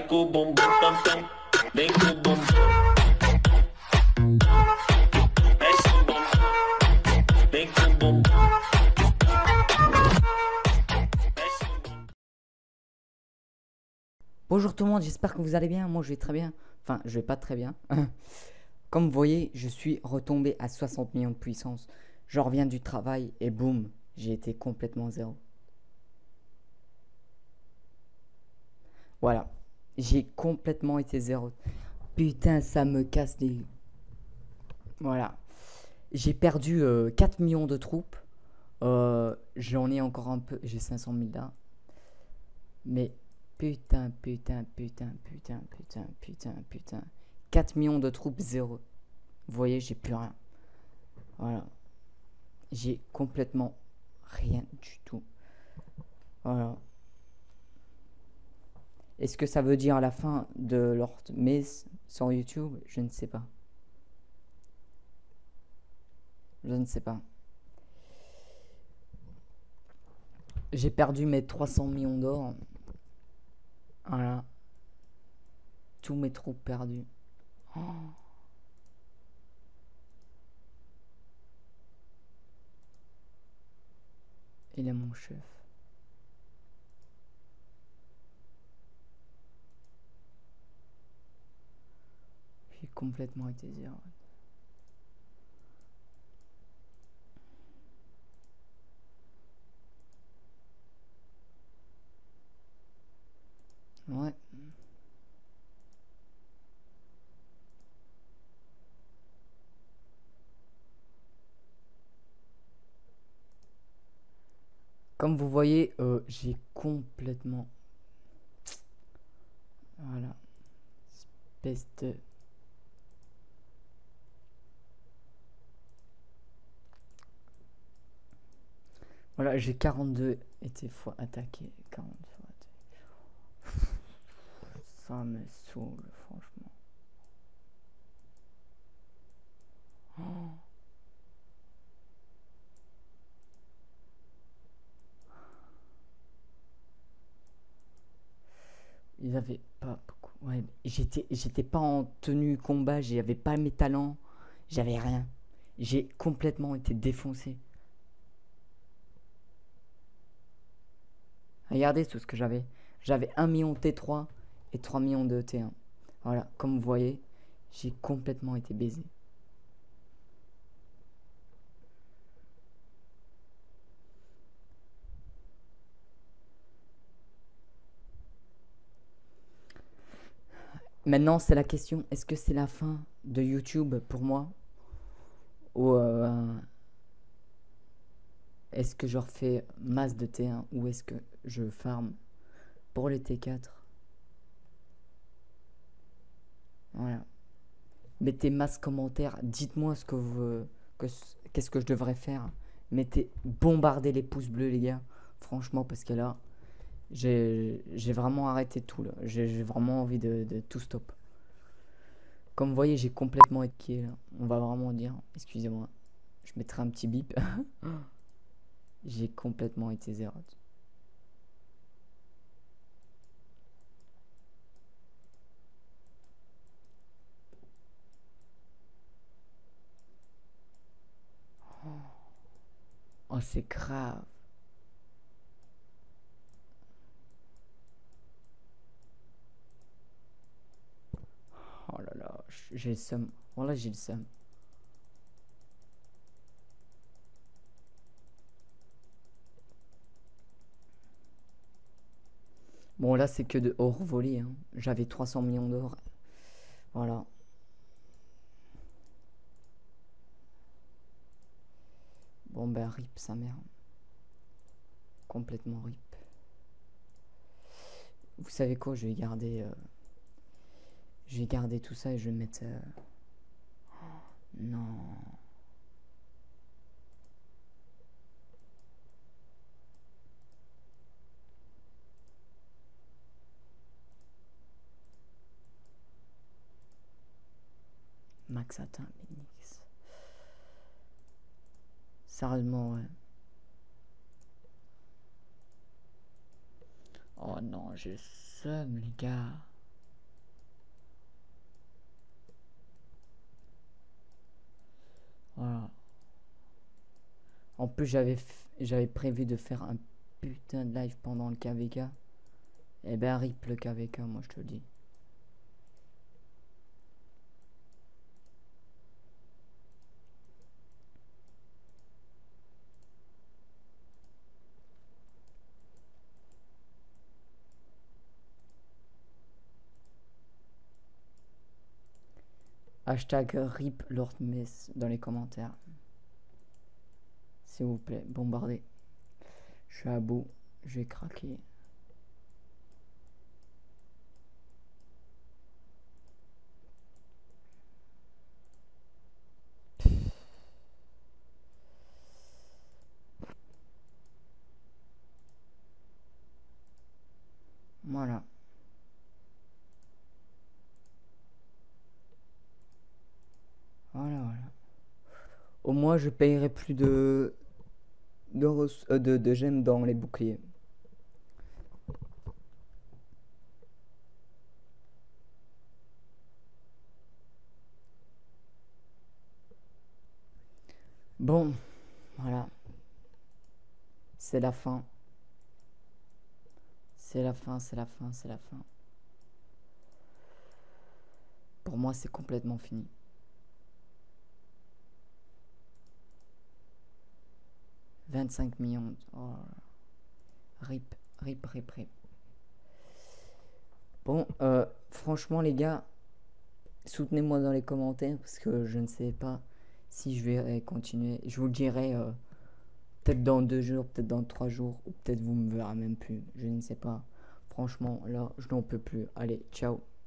com o bumbum tam tam, vem com o bumbum. Mexe o bumbum, vem com o bumbum. Mexe o bumbum. Bonjour tout le monde, j'espère que vous allez bien. Moi je vais très bien. Enfin, je vais pas très bien. Comme vous voyez, je suis retombé à 60 millions de puissance. Je reviens du travail et boum, j'ai été complètement zéro. Voilà, j'ai complètement été zéro. Putain, ça me casse les... Voilà. J'ai perdu 4 millions de troupes. J'en ai encore un peu. J'ai 500 000 là. Mais putain. 4 millions de troupes, zéro. Vous voyez, j'ai plus rien. Voilà. J'ai complètement rien du tout. Voilà. Est-ce que ça veut dire la fin de Lord Mace sur YouTube? Je ne sais pas. Je ne sais pas. J'ai perdu mes 300 millions d'or. Voilà. Tous mes troupes perdus. Oh. Il est mon chef. J'ai complètement été zéro. Ouais. Comme vous voyez, j'ai complètement... Voilà. Espèce de... Voilà, j'ai 42 été fois attaqué. 40 fois attaqué. Ça me saoule, franchement. Oh. Ils avaient pas beaucoup. Ouais, j'étais pas en tenue combat, j'avais pas mes talents, j'avais rien. J'ai complètement été défoncé. Regardez tout ce que j'avais. J'avais 1 million de T3 et 3 millions de T1. Voilà, comme vous voyez, j'ai complètement été baisé. Maintenant, c'est la question, est-ce que c'est la fin de YouTube pour moi? Ou est-ce que je refais masse de T1 ou est-ce que je farm pour les T4? Voilà. Mettez masse commentaire, dites-moi ce que vous... qu'est-ce que je devrais faire. Mettez, bombardez les pouces bleus les gars. Franchement, parce que là, j'ai vraiment arrêté tout là. J'ai vraiment envie de tout stop. Comme vous voyez, j'ai complètement été là. On va vraiment dire, excusez-moi, je mettrai un petit bip. J'ai complètement été zéro. Oh, c'est grave. Oh là là, j'ai le seum. Voilà, j'ai le seum. Bon, là, c'est que de hors volée. Hein. J'avais 300 millions d'or. Voilà. Bon, ben, rip sa mère. Complètement rip. Vous savez quoi, je vais garder... je vais garder tout ça et je vais mettre... non... Max atteint Minix. Sérieusement, ouais. Oh non, j'ai le seum, les gars. En plus, j'avais prévu de faire un putain de live pendant le KVK. Eh ben, rip le KVK, moi je te le dis. Hashtag rip Lord Mess dans les commentaires. S'il vous plaît, bombardez. Je suis à bout, je vais craquer. Voilà. Voilà, voilà. Au moins, je payerai plus de gemmes dans les boucliers. Bon, voilà. C'est la fin. C'est la fin, c'est la fin, c'est la fin. Pour moi, c'est complètement fini. « 25 millions. Oh là là. Rip, rip, rip, rip. Bon, franchement, les gars, soutenez-moi dans les commentaires parce que je ne sais pas si je vais continuer. Je vous le dirai peut-être dans 2 jours, peut-être dans 3 jours, ou peut-être vous me verrez même plus. Je ne sais pas. Franchement, là, je n'en peux plus. Allez, ciao.